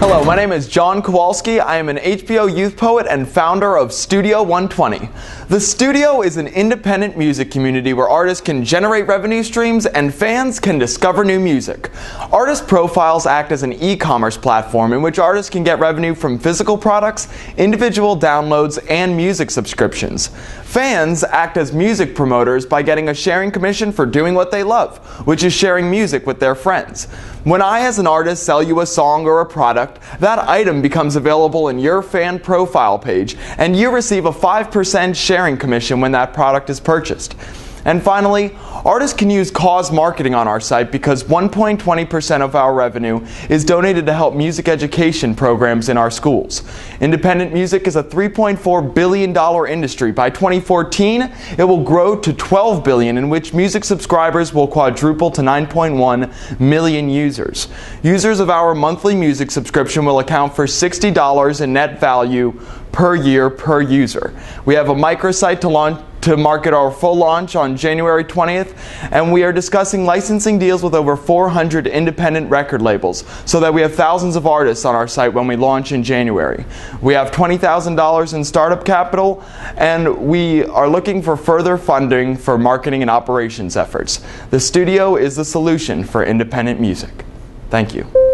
Hello, my name is John Kowalski. I am an HBO youth poet and founder of Studio 120. The Studio is an independent music community where artists can generate revenue streams and fans can discover new music. Artist profiles act as an e-commerce platform in which artists can get revenue from physical products, individual downloads, and music subscriptions. Fans act as music promoters by getting a sharing commission for doing what they love, which is sharing music with their friends. When I, as an artist, sell you a song or a product, that item becomes available in your fan profile page, and you receive a 5% sharing commission when that product is purchased. And finally, artists can use cause marketing on our site because 1.20% of our revenue is donated to help music education programs in our schools. Independent music is a $3.4 billion industry. By 2014, it will grow to $12 billion, in which music subscribers will quadruple to 9.1 million users. Users of our monthly music subscription will account for $60 in net value per year per user. We have a microsite to market our full launch on January 20th, and we are discussing licensing deals with over 400 independent record labels so that we have thousands of artists on our site when we launch in January. We have $20,000 in startup capital, and we are looking for further funding for marketing and operations efforts. The Studio is the solution for independent music. Thank you.